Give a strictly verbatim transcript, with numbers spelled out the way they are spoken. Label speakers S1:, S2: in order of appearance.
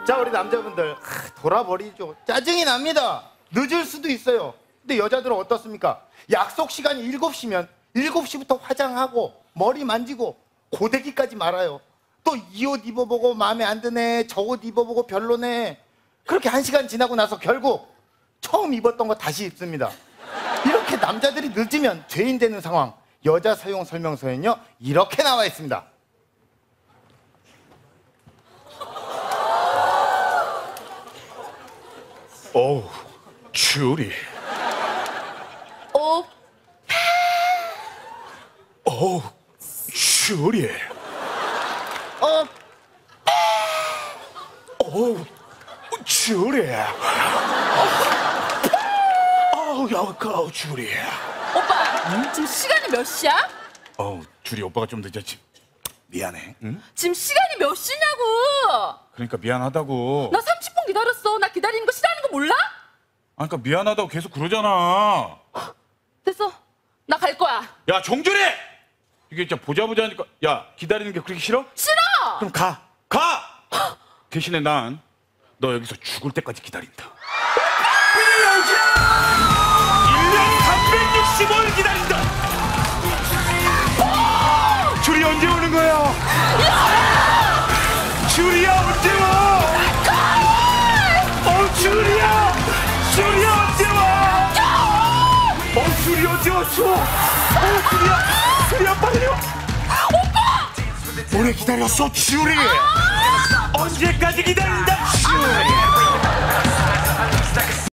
S1: 자, 우리 남자분들 하, 돌아버리죠. 짜증이 납니다. 늦을 수도 있어요. 근데 여자들은 어떻습니까? 약속 시간이 일곱 시면 일곱 시부터 화장하고 머리 만지고 고데기까지 말아요. 또 이 옷 입어보고 마음에 안 드네, 저 옷 입어보고 별로네. 그렇게 한 시간 지나고 나서 결국 처음 입었던 거 다시 입습니다. 이렇게 남자들이 늦으면 죄인 되는 상황. 여자 사용 설명서에는요 이렇게 나와 있습니다.
S2: 어우, 주리.
S3: 오,
S2: 어우, 주리.
S3: 어,
S2: 어우, 주리. 어우, 야까 주리.
S3: 오빠, 지금 시간이 몇 시야?
S2: 어우, 주리 오빠가 좀 늦었지. 미안해. 응?
S3: 지금 시간이 몇 시냐고!
S2: 그러니까 미안하다고.
S3: 나 삼십 분 기다렸어. 나 기다리는 거 싫어하는 거 몰라?
S2: 아, 그러니까 미안하다고 계속 그러잖아.
S3: 됐어. 나 갈 거야.
S2: 야, 정주리! 이게 진짜 보자 보자 하니까 야, 기다리는 게 그렇게 싫어?
S3: 싫어!
S2: 그럼 가. 가! 대신에 난 너 여기서 죽을 때까지 기다린다. 일 년 삼백육십 일 기다린다. 줄이 언제 오는 거야? 줄이야 언제 와? 어, 줄이야! 줄이야 언제 와? 어, 줄이 언제 왔어? 어, 줄이야! 줄이야 빨리 와! 오빠! 오래 기다렸어, 줄이! 언제까지 기다린다, 줄이!